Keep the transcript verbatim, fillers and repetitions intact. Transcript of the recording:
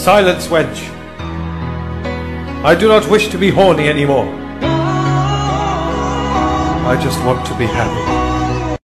Silence, wench. I do not wish to be horny anymore. I just want to be happy.